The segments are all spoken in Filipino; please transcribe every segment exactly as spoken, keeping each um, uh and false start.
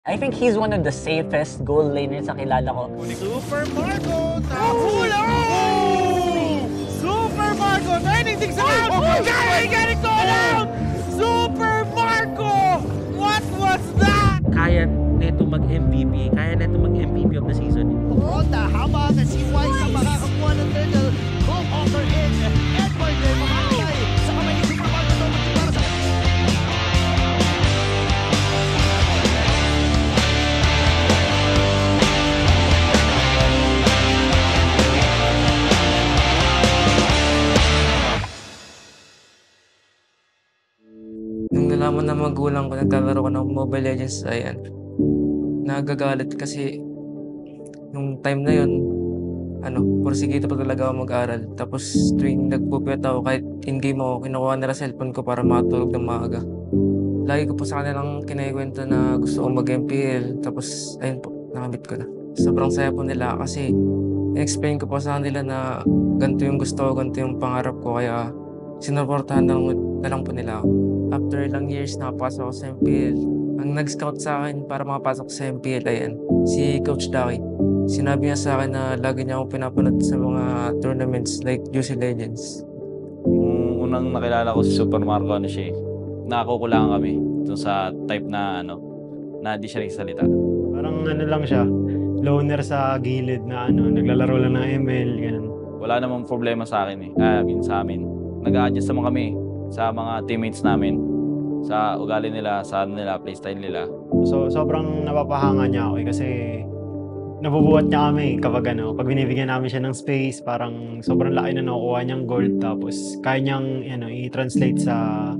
I think he's one of the safest goal laners na kilala ko. Super Marco! Tahula! Super Marco! ninety things out! Oh, okay, get it going out! Super Marco! What was that? Kaya neto mag-M V P. Kaya neto mag-M V P of the season. Ronda habang si Wise ang makakakuha ng turtle. Goal over in. Edward din makakatay sa kamay ni Super Marco. Para sa Nung nalaman ng magulang ko naglalaro ko ng Mobile Legends, ayan, nagagalit kasi nung time na yun, ano, porsigido pa talaga ako mag-aral. Tapos tuwing nagpupuyat ako, kahit in-game ako, kinukuha nila cellphone ko para matulog ng maaga. Lagi ko po sa kanilang kinakwento na gusto kong mag-M P L. Tapos, ayun po, nakamit ko na. Sobrang saya po nila kasi in-explain ko po sa kanila na ganito yung gusto ko, ganito yung pangarap ko. Kaya sinuportahan na, na lang po nila ako. After ilang years, nakapasok ako sa M P L. Ang nag-scout sa akin para makapasok sa M P L, ayan, si Coach Daki. Sinabi niya sa akin na lagi niya akong pinapanood sa mga tournaments like Juicy Legends. Yung unang nakilala ko si Super Marco, ano siya, nakakukulangan kami dun sa type na ano, na di siya nagsalita. Parang ano lang siya, loner sa gilid na ano, naglalaro lang ng M L, ganun. Wala namang problema sa akin eh, I mean sa amin. Nag-a-adjust naman kami sa mga teammates namin, sa ugali nila, sa ano nila, playstyle nila. So, sobrang napapahanga niya ako eh, kasi nabubuhat niya kami kapag ano, pag binibigyan namin siya ng space, parang sobrang laki na nakukuha niyang gold, tapos kaya niyang ano, i-translate sa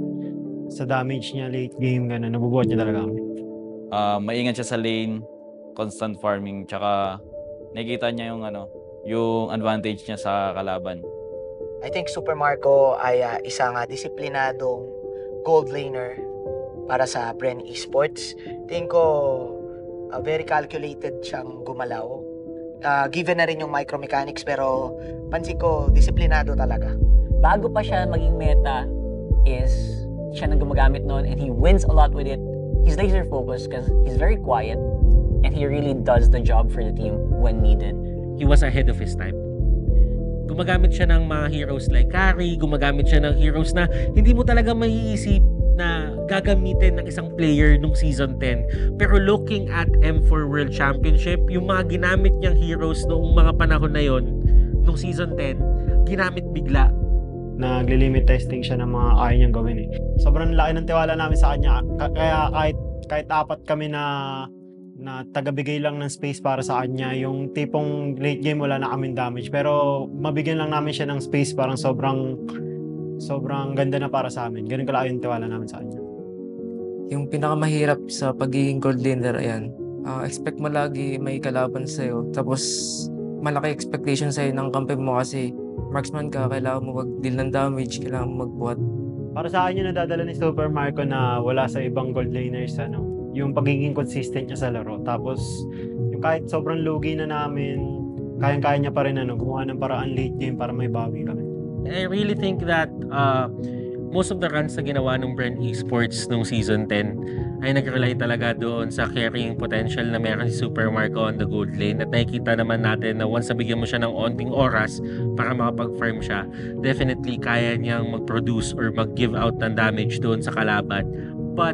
sa damage niya late game, gano'n, nabubuhat niya talaga kami. Uh, maingat siya sa lane, constant farming, tsaka nakikita niya yung ano, yung advantage niya sa kalaban. I think Super Marco ay uh, isang uh, disiplinadong gold laner para sa BREN Esports. Tingin ko uh, very calculated siyang gumalaw. Uh, given na rin yung micromechanics, pero pansin ko disiplinado talaga. Bago pa siya maging meta is siya nang gumagamit noon and he wins a lot with it. He's laser focused because he's very quiet and he really does the job for the team when needed. He was ahead of his time. Gumagamit siya ng mga heroes like Carry, gumagamit siya ng heroes na hindi mo talaga maiisip na gagamitin ng isang player nung season ten. Pero looking at M four World Championship, yung mga ginamit niyang heroes noong mga panahon na yon, nung season ten, ginamit bigla. Nagle-limit testing siya ng mga kaya niyang gawin eh. Sobrang laki ng tiwala namin sa kanya, kaya kahit, kahit apat kami na na tagabigay lang ng space para sa kanya, yung tipong late game wala na kaming damage, pero mabigyan lang namin siya ng space, parang sobrang sobrang ganda na para sa amin. Ganun kalaki yung tiwala namin sa kanya. Yung pinakamahirap sa pagiging gold laner, ayan, uh, expect mo lagi may kalaban sa'yo. Tapos malaki expectation sa'yo ng kampi mo kasi marksman ka, kailangan mo mag-deal ng damage, kailangan mo magbuhat. Para sa akin yung nadadala ni Super Marco na wala sa ibang gold laners, ano, yung pagiging consistent niya sa laro. Tapos, yung kahit sobrang lugi na namin, kayang-kaya niya pa rin ano, gumawa ng paraan late game para may bawi kami. I really think that uh, most of the runs na ginawa ng BREN Esports nung season ten ay nag-rely talaga doon sa carrying potential na meron si Super Marco on the gold lane. At nakikita naman natin na once nabigyan mo siya ng onting oras para makapag-farm siya, definitely kaya niyang mag-produce or mag-give out ng damage doon sa kalaban. But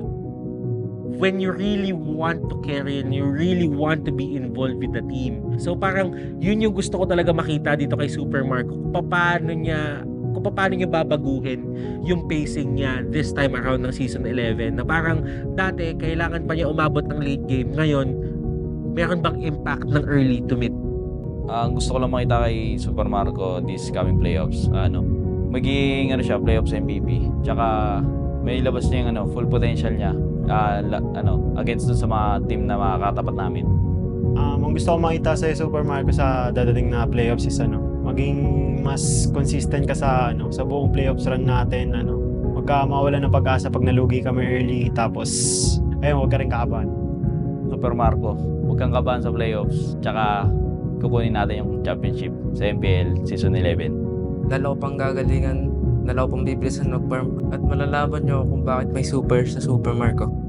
when you really want to carry and you really want to be involved with the team. So parang yun yung gusto ko talaga makita dito kay Super Marco. Kung paano niya, kung paano niya babaguhin yung pacing niya this time around ng season eleven. Na parang dati kailangan pa niya umabot ng late game. Ngayon, meron bang impact ng early to mid? Ang uh, gusto ko lang makita kay Super Marco this coming playoffs, ano, maging ano siya, playoffs M V P. Tsaka may labas niya yung ano, full potential niya. Uh, la, ano, against dun sa mga team na makakatapat namin. Um, ang gusto ko makita sa Super Marco sa dadating na playoffs is ano, maging mas consistent ka sa ano, sa buong playoffs run natin, ano. Huwag ka mawala ng pag-asa pag nalugi kami early, tapos ayun, huwag ka rin kaabahan. Super Marco, huwag kang kabahan sa playoffs, tsaka kukunin natin yung championship sa M P L season eleven. Lalo pang gagalingan, lalo pang bibilisan mag-farm at malalaman nyo kung bakit may super sa Super Marco.